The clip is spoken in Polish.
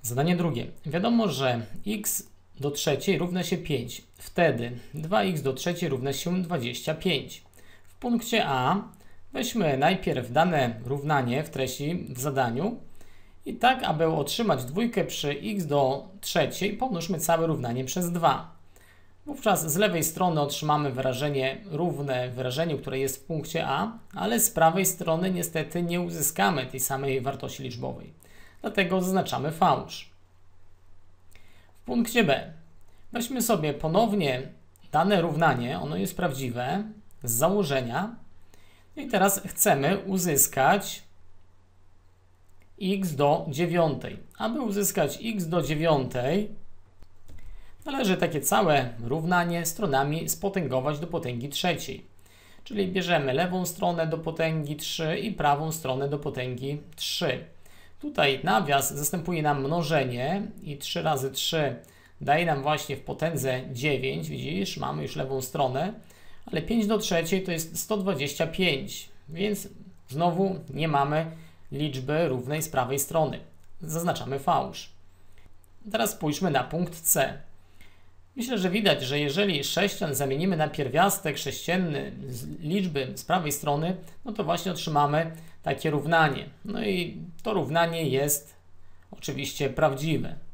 Zadanie drugie. Wiadomo, że x do trzeciej równa się 5. Wtedy 2x do trzeciej równa się 25. W punkcie A weźmy najpierw dane równanie w treści w zadaniu i tak, aby otrzymać dwójkę przy x do trzeciej, pomnożmy całe równanie przez 2. Wówczas z lewej strony otrzymamy wyrażenie równe wyrażeniu, które jest w punkcie A, ale z prawej strony niestety nie uzyskamy tej samej wartości liczbowej. Dlatego zaznaczamy fałsz. W punkcie B weźmy sobie ponownie dane równanie, ono jest prawdziwe, z założenia. I teraz chcemy uzyskać x do dziewiątej. Aby uzyskać x do dziewiątej, należy takie całe równanie stronami spotęgować do potęgi trzeciej. Czyli bierzemy lewą stronę do potęgi 3 i prawą stronę do potęgi 3. Tutaj nawias zastępuje nam mnożenie i 3 razy 3 daje nam właśnie w potędze 9. Widzisz, mamy już lewą stronę, ale 5 do trzeciej to jest 125, więc znowu nie mamy liczby równej z prawej strony. Zaznaczamy fałsz. Teraz spójrzmy na punkt C. Myślę, że widać, że jeżeli sześcian zamienimy na pierwiastek sześcienny z liczby z prawej strony, no to właśnie otrzymamy takie równanie. No i to równanie jest oczywiście prawdziwe.